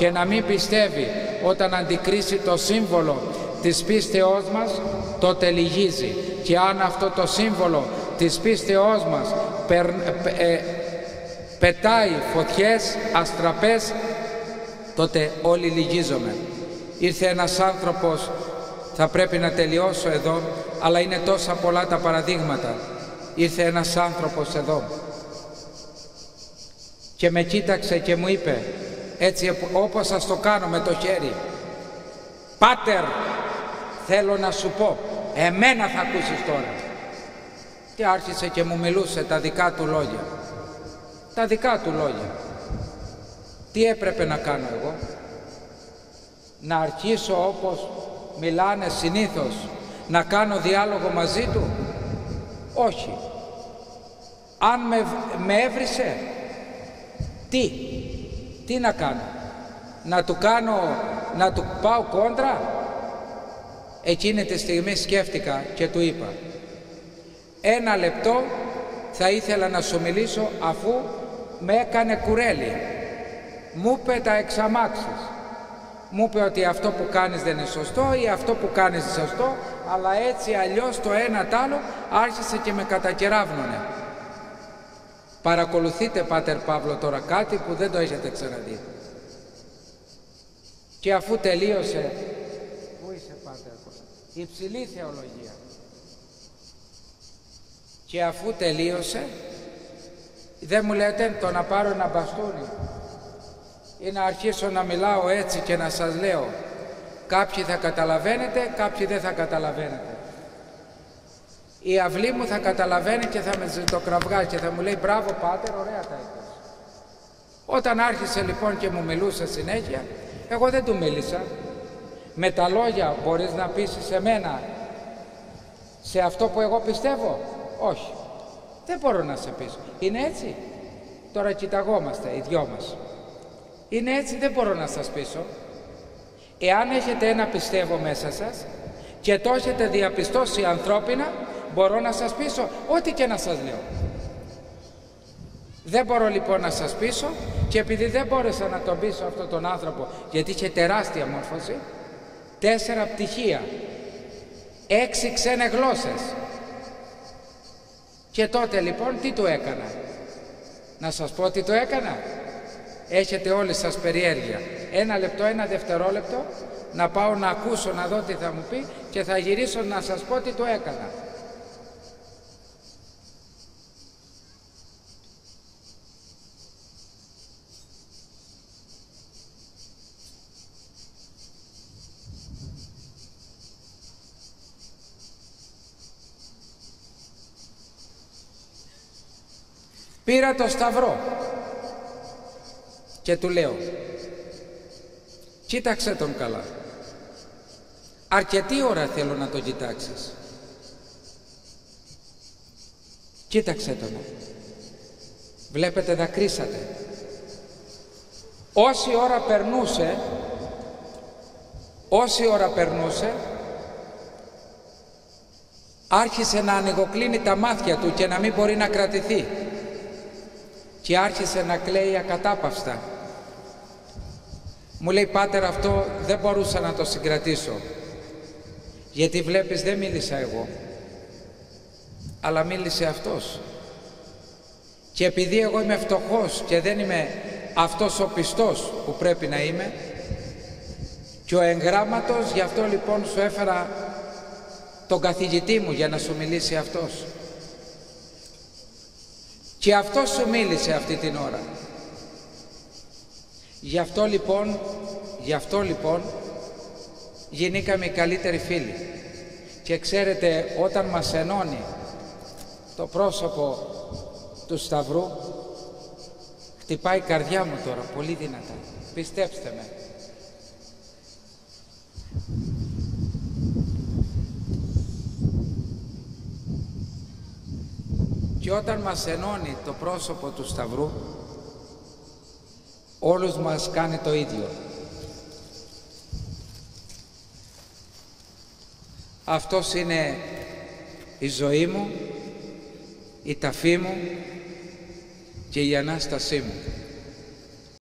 και να μην πιστεύει όταν αντικρίσει το σύμβολο της πίστεώς μας, τότε λυγίζει. Και αν αυτό το σύμβολο της πίστεώς μας πετάει φωτιές, αστραπές, τότε όλοι λυγίζομαι. Ήρθε ένας άνθρωπος, θα πρέπει να τελειώσω εδώ, αλλά είναι τόσα πολλά τα παραδείγματα. Ήρθε ένας άνθρωπος εδώ και με κοίταξε και μου είπε, έτσι όπως σας το κάνω με το χέρι, «Πάτερ, θέλω να σου πω, εμένα θα ακούσεις τώρα». Και άρχισε και μου μιλούσε τα δικά του λόγια. Τα δικά του λόγια. Τι έπρεπε να κάνω εγώ? Να αρχίσω όπως μιλάνε συνήθως, να κάνω διάλογο μαζί του? Όχι. Αν με έβρισε, τι να κάνω? Να του πάω κόντρα? Εκείνη τη στιγμή σκέφτηκα και του είπα, «1 λεπτό θα ήθελα να σου μιλήσω, αφού με έκανε κουρέλι». Μου είπε τα εξαμάξεις. Μου είπε ότι αυτό που κάνεις δεν είναι σωστό ή αυτό που κάνεις είναι σωστό, αλλά έτσι αλλιώς το ένα τ' άλλο, άρχισε και με κατακεράβνουνε. Παρακολουθείτε, Πάτερ Παύλο, τώρα κάτι που δεν το έχετε ξαναδεί. Και αφού τελείωσε, πού είσαι, Πάτερ? Υψηλή θεολογία. Και αφού τελείωσε, δεν μου λέτε το να πάρω ένα μπαστούνι ή να αρχίσω να μιλάω έτσι και να σας λέω, κάποιοι θα καταλαβαίνετε, κάποιοι δεν θα καταλαβαίνετε. Η αυλή μου θα καταλαβαίνει και θα με ζητοκραυγάζει και θα μου λέει, «Μπράβο, Πάτερ, ωραία τα είπες». Όταν άρχισε λοιπόν και μου μιλούσε συνέχεια, εγώ δεν του μίλησα. Με τα λόγια μπορείς να πείσεις εμένα σε αυτό που εγώ πιστεύω? Όχι. Δεν μπορώ να σε πείσω. Είναι έτσι? Τώρα κοιταγόμαστε οι δυο μας. Είναι έτσι, δεν μπορώ να σας πείσω. Εάν έχετε ένα πιστεύω μέσα σας και το έχετε διαπιστώσει ανθρώπινα, μπορώ να σας πείσω ό,τι και να σας λέω. Δεν μπορώ λοιπόν να σας πείσω, και επειδή δεν μπόρεσα να τον πείσω αυτόν τον άνθρωπο, γιατί είχε τεράστια μόρφωση, 4 πτυχία, 6 ξένες γλώσσες. Και τότε λοιπόν τι του έκανα? Να σας πω τι του έκανα? Έχετε όλοι σας περιέργεια. 1 λεπτό, 1 δευτερόλεπτο, να πάω να ακούσω, να δω τι θα μου πει και θα γυρίσω να σας πω τι του έκανα. Πήρα το σταυρό και του λέω, κοίταξε τον καλά. Αρκετή ώρα θέλω να τον κοιτάξεις. Κοίταξε τον. Βλέπετε, δακρύσατε. Όση ώρα περνούσε, άρχισε να ανοιγοκλίνει τα μάτια του και να μην μπορεί να κρατηθεί. Και άρχισε να κλαίει ακατάπαυστα. Μου λέει, Πάτερ, αυτό δεν μπορούσα να το συγκρατήσω. Γιατί βλέπεις, δεν μίλησα εγώ, αλλά μίλησε αυτός. Και επειδή εγώ είμαι φτωχός και δεν είμαι αυτός ο πιστός που πρέπει να είμαι, και ο εγγράμματος, γι' αυτό λοιπόν σου έφερα τον καθηγητή μου για να σου μιλήσει αυτός. Και αυτός σου μίλησε αυτή την ώρα. Γι' αυτό λοιπόν γίνηκαμε οι καλύτεροι φίλοι. Και ξέρετε, όταν μας ενώνει το πρόσωπο του Σταυρού, χτυπάει η καρδιά μου τώρα πολύ δυνατά. Πιστέψτε με. Και όταν μας ενώνει το πρόσωπο του Σταυρού, όλους μας κάνει το ίδιο. Αυτός είναι η ζωή μου, η ταφή μου και η Ανάστασή μου.